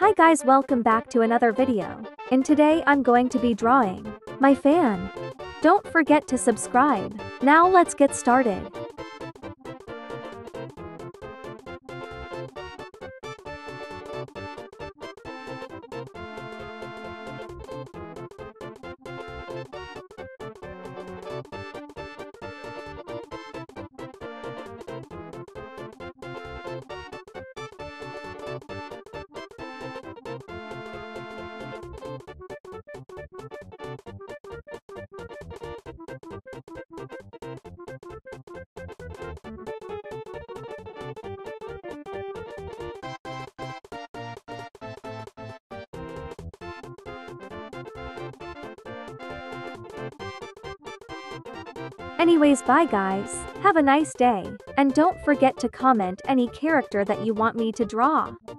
Hi guys, welcome back to another video. And today I'm going to be drawing my fan. Don't forget to subscribe. Now let's get started. Anyways, bye guys. Have a nice day. And don't forget to comment any character that you want me to draw.